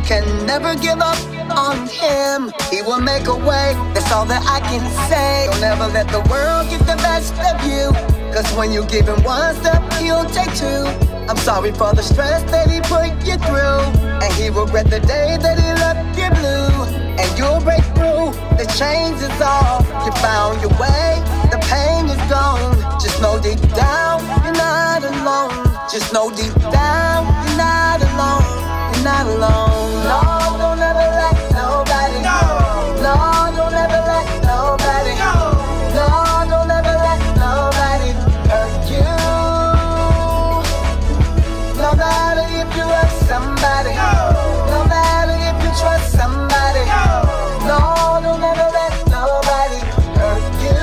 can never give up on him. He will make a way, that's all that I can say. Don't ever let the world get the best of you, cause when you give him one step, he'll take two. I'm sorry for the stress that he put you through, and he will regret the day that he left you blue. And you'll break through, the chains is off. You found your way, the pain is gone. Just know deep down, you're not alone. Just know deep down, you're not alone. You're not alone. No, don't ever let nobody. No, don't ever let nobody. No, don't ever let nobody hurt you. No matter if you love somebody. No matter if you trust somebody. No, don't ever let nobody hurt you.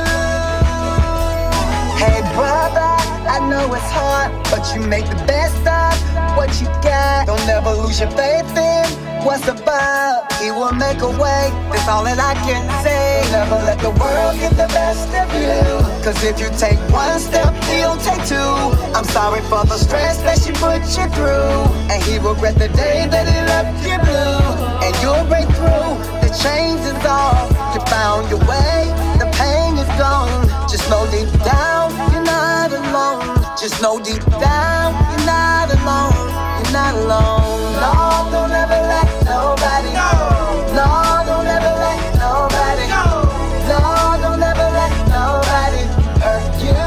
Hey brother, I know it's hard, but you make the best of what you got. Don't ever lose your faith in what's above. He will make a way, that's all that I can say. Never let the world get the best of you, cause if you take one step, he'll take two. I'm sorry for the stress that she put you through, and he will regret the day that he left you blue. And you'll break through, the chains is off. You found your way, the pain is gone. Just know deep down, you're not alone. Just know deep down, you're not alone. You're not alone. No, don't ever let nobody. No, don't ever let nobody. No, don't ever let nobody hurt you.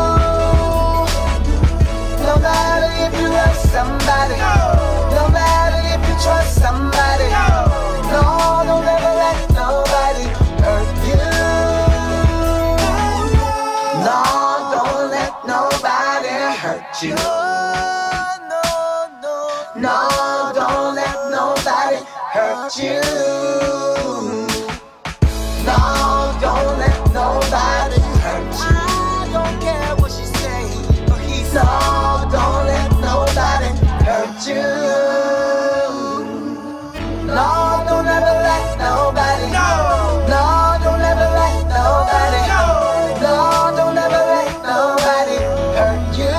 No matter if you love somebody. No matter if you trust somebody. No, don't ever let nobody hurt you. No, don't let nobody hurt you. No, don't let nobody hurt you. No, don't let nobody hurt you. I don't care what she say or he say. No, don't let nobody hurt you. No, don't ever let nobody. No, don't ever let nobody. No, don't ever let nobody hurt you.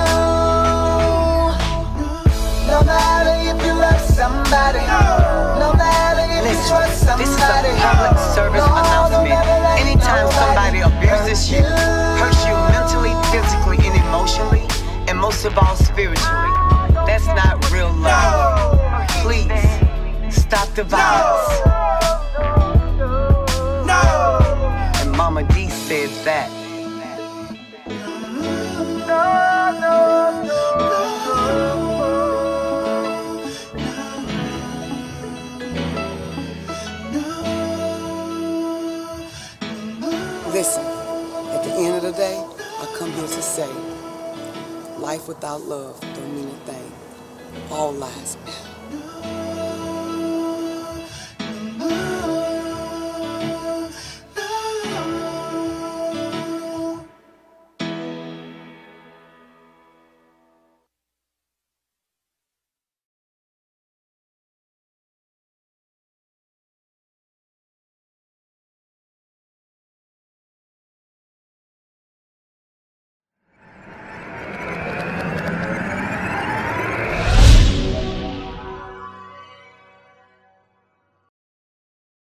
No matter if you love somebody, no matter if you trust somebody. This is a public service announcement. Anytime somebody abuses you, hurts you mentally, physically, and emotionally, and most of all spiritually, that's not real love. Please, stop the violence. And Momma Dee said that. Listen, at the end of the day, I come here to say, life without love don't mean a thing. All lives matter.